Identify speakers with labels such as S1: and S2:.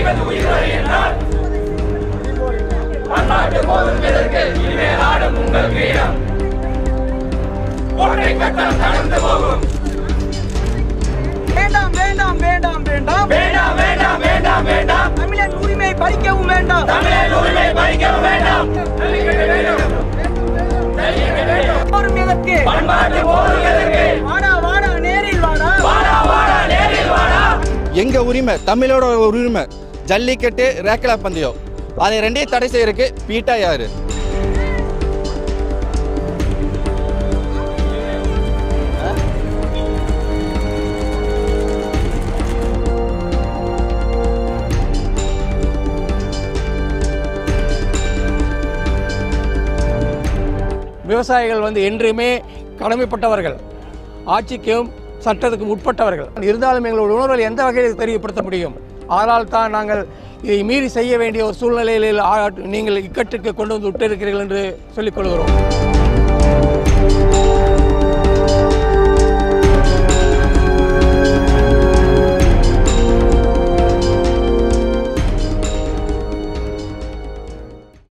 S1: செய்வது உயிர்வரை என்றால் பன்னாட்டு போருக்கு இனிமேல் ஆடும் உங்கள் வீரம் கோட்டை கட்டம் கடந்து போகும்.
S2: வேண்டாம் வேண்டாம் வேண்டாம் வேண்டாம்
S1: வேண்டாம் வேண்டாம் வேண்டாம் வேண்டாம்.
S2: தமிழன் உரிமை பறிக்கவும் வேண்டாம்.
S1: தமிழன் உரிமை பறிக்கவும் வேண்டாம்.
S2: போரும் எதற்கு?
S1: பண்பாட்டு போருக்கு எதற்கு?
S2: வாடா வாடா நேரில் வாடா.
S1: வாடா வாடா நேரில் வாடா.
S3: எங்க உரிமை, தமிழோட உரிமை, ஜல்லிக்கட்டு, ரேக்லா பந்தயம், அதை ரெண்டையும் தடை செய்யறதுக்கு பீட்டா யாரு?
S4: விவசாயிகள் என்றுமே கடமைப்பட்டவர்கள், ஆட்சிக்கும் சட்டத்துக்கும் உட்பட்டவர்கள். இருந்தாலும் எங்களோட உணர்வுகளை எந்த வகையில் தெரியப்படுத்த முடியும்? ஆனால் தான் நாங்கள் இதை மீறி செய்ய வேண்டிய ஒரு சூழ்நிலையில் நீங்கள் இக்கட்டுக்கு கொண்டு வந்து விட்டிருக்கிறீர்கள் என்று சொல்லிக் கொள்கிறோம்.